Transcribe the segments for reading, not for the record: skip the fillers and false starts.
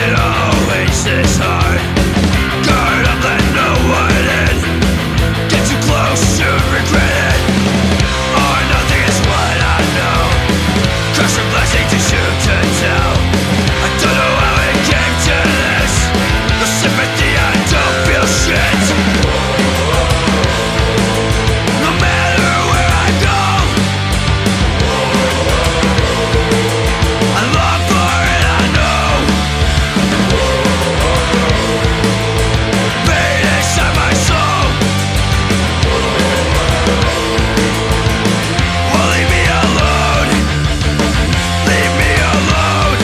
it always this hard? Guard up, let no one in. Get too close, soon regret it. Or nothing is what I know. Curse and blessing too soon to tell. I don't know how it came to this. No sympathy, I don't feel shit. No matter where I go, I long for it, I know. Pain inside my soul won't leave me alone. Leave me alone.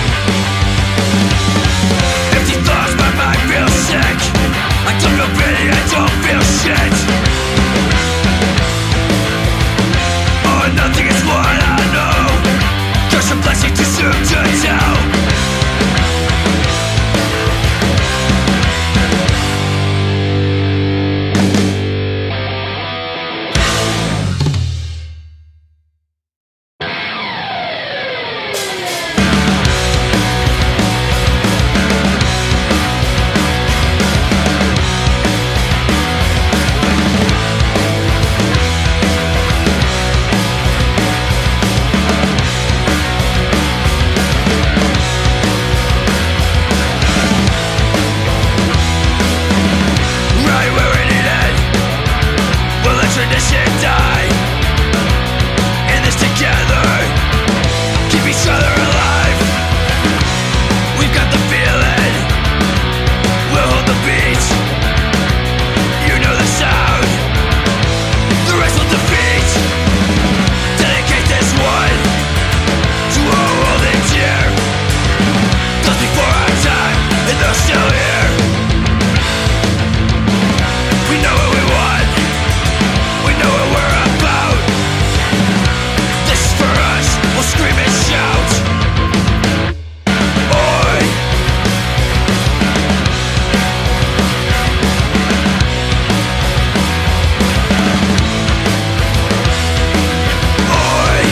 Empty thoughts, my mind feels sick. I don't feel pity, I don't feel shit. Oh, nothing is what I know. Curse and blessing too soon to tell. Right where we needed. We'll let tradition die. In this together, keep each other alive. We've got the feeling. We'll hold the beat. You know the sound. The rest will defeat. Dedicate this one to all old and dear. Those before our time, and those still here. We know what we want. We know what we're about. This is for us. We'll scream and shout. Oi. Oi.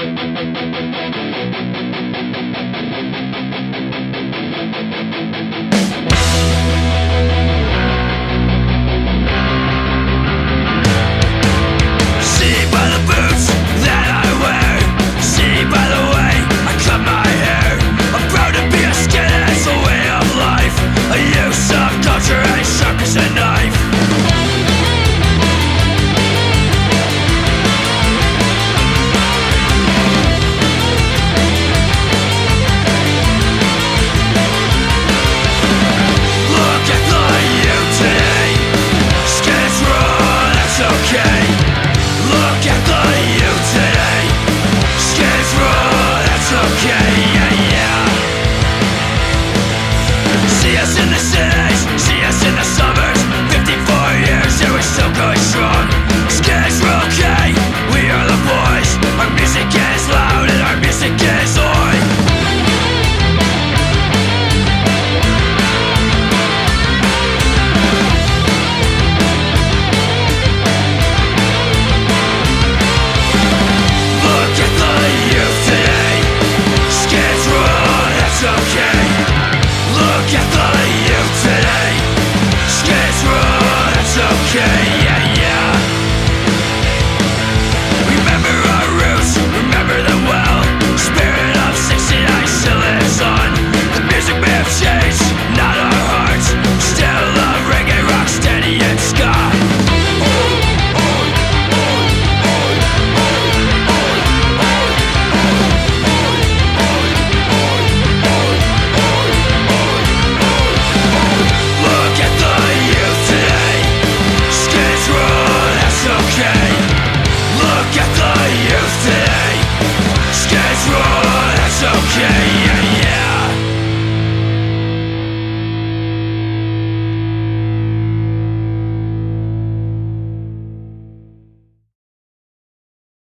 Okay.